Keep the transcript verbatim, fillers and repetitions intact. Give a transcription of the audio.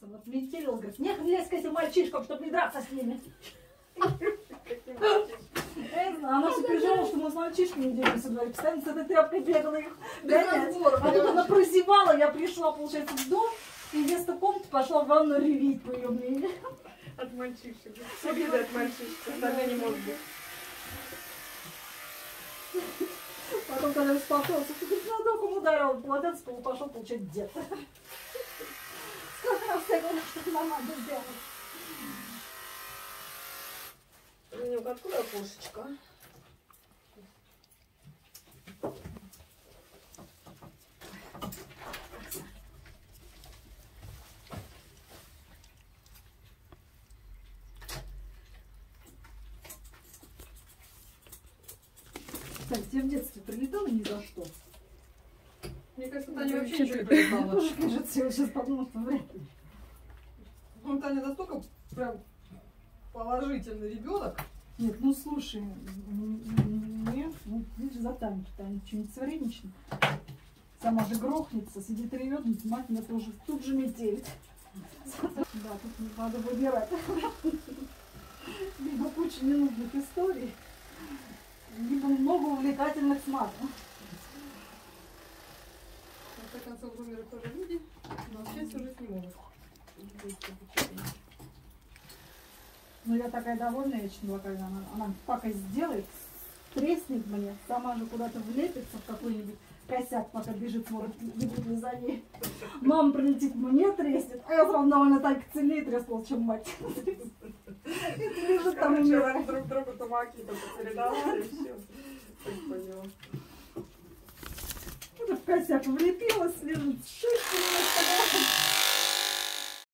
мальчишницам отметил, говорит, не лезь к этим мальчишкам, чтобы не драться с ними. Она все переживала, что мы с мальчишками не делимся, говорит, постоянно с этой тряпкой бегала их гонять. А тут она прозевала, я пришла, получается, в дом, и вместо комнаты пошла в ванну ревить, по ее мнению. От мальчишек. Обида от мальчишек. Остальное не может быть. Потом, когда успокоился, ты говоришь, ну, доком ударил, полотенце пошел получать дед. Сколько раз я говорю, что мама сделала. Ленюк, откуда окошечко? Кстати, тебе в детстве прилетало ни за что? Мне кажется, Таня вообще ничего не прилетала. Кажется, я сейчас подумала, что вряд ли. Ну, Таня настолько прям положительный ребенок. Нет, ну слушай, нет, ну, видишь, за Таню, Таня что-нибудь совредничает. Сама же грохнется, сидит ревет, мать меня тоже тут же метелит. Да, тут надо выбирать. Либо куча ненужных историй, либо много увлекательных с матом. В конце концов, умерли тоже люди, но общаться уже не могут. Ну, я такая довольная очень была, когда она, она пакость сделает, треснет мне, сама же куда-то влепится в какой-нибудь косяк, пока бежит, смотрит, бегут ли за ней. Мама прилетит, мне треснет, а я сразу довольно так сильнее треснула, чем мать. Это лежит там у меня. Друг другу тумаки только передавали, и все. Так поняла. Это в косяк влепилась, лежит, шишка у меня.